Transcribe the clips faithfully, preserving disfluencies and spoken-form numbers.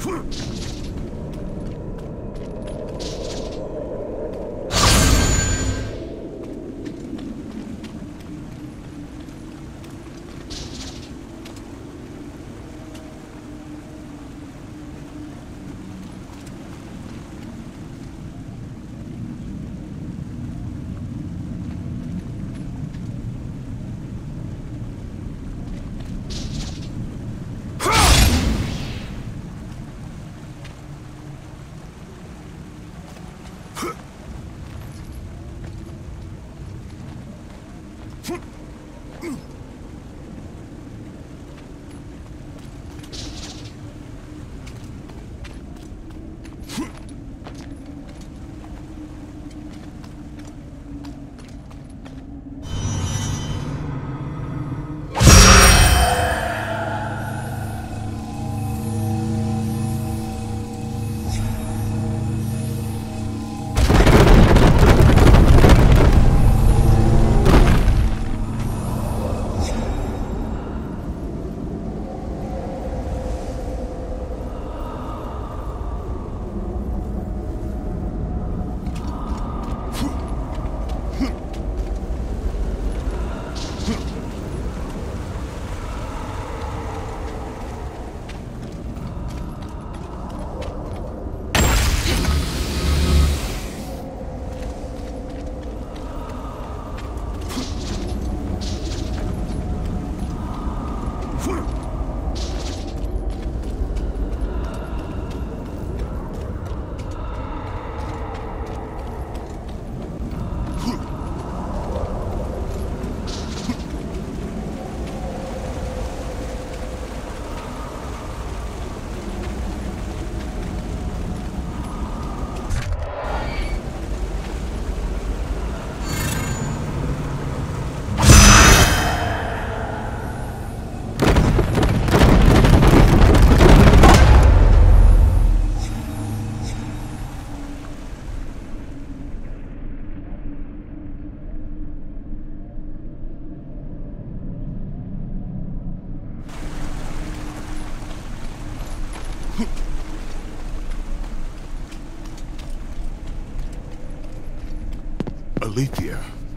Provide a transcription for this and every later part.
Alethea.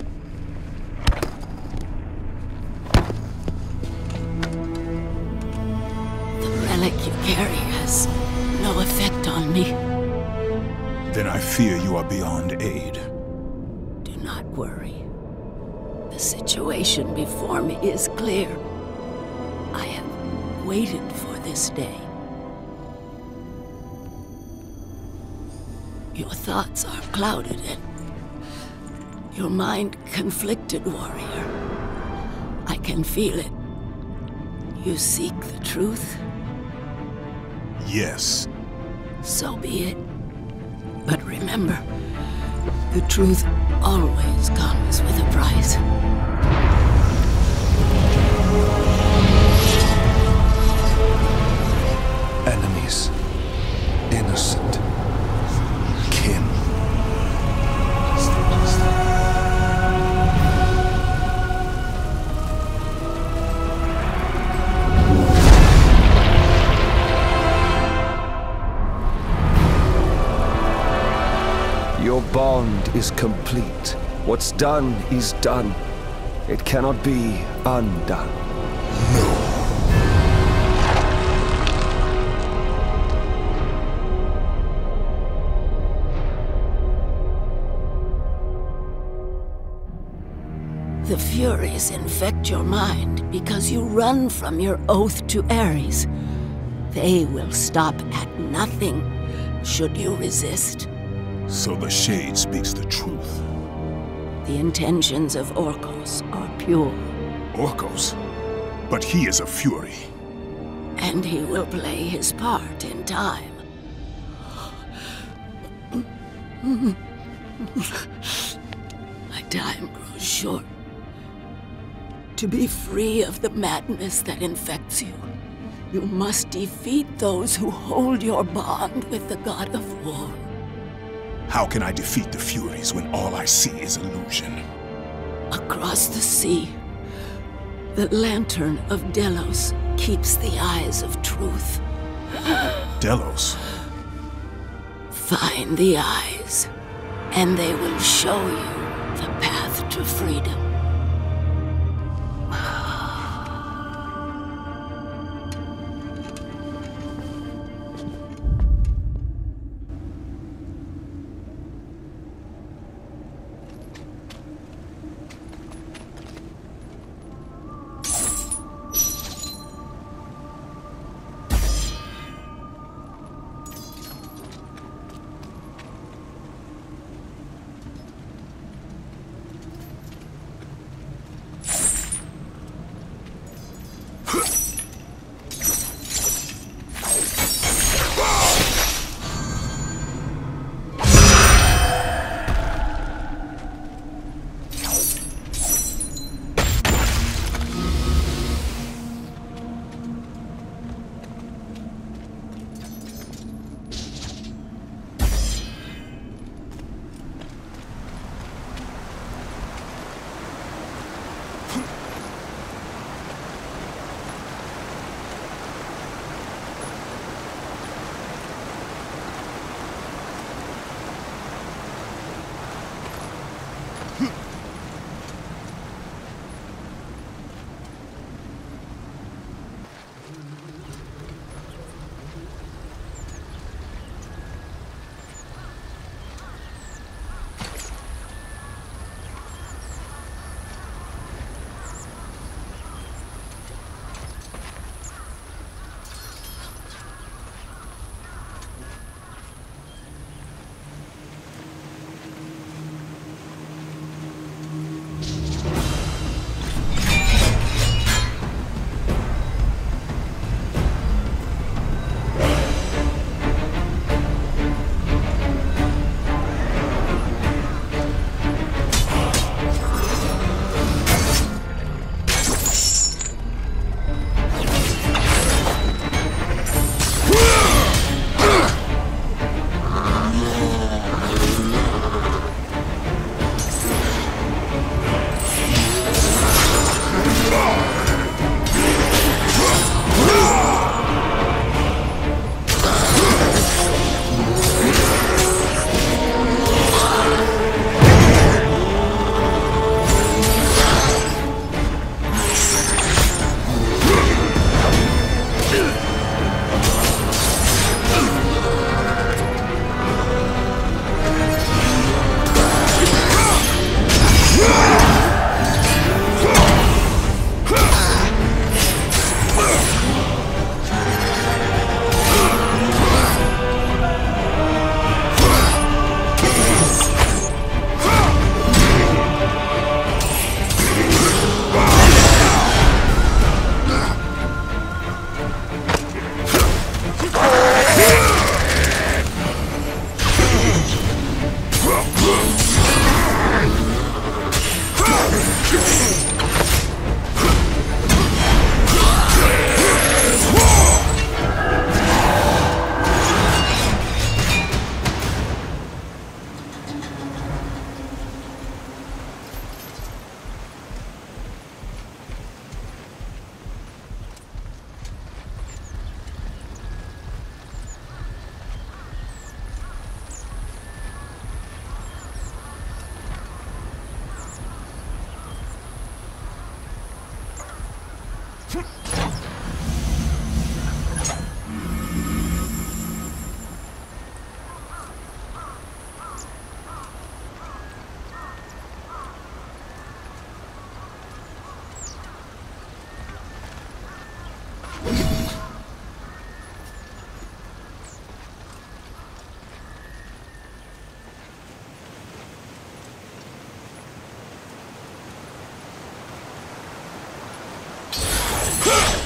The relic you carry has no effect on me. Then I fear you are beyond aid. Do not worry. The situation before me is clear. I have waited for this day. Your thoughts are clouded and your mind conflicted, warrior. I can feel it. You seek the truth? Yes. So be it. But remember, the truth always comes with a price. Enemies. Innocent. Kin. Your bond is complete. What's done is done. It cannot be undone. No. The Furies infect your mind because you run from your oath to Ares. They will stop at nothing should you resist. So the Shade speaks the truth. The intentions of Orcos are pure. Orcos? But he is a Fury. And he will play his part in time. My time grows short. To be free of the madness that infects you, you must defeat those who hold your bond with the God of War. How can I defeat the Furies when all I see is illusion? Across the sea, the lantern of Delos keeps the eyes of truth. Delos. Find the eyes, and they will show you the path to freedom. Huh!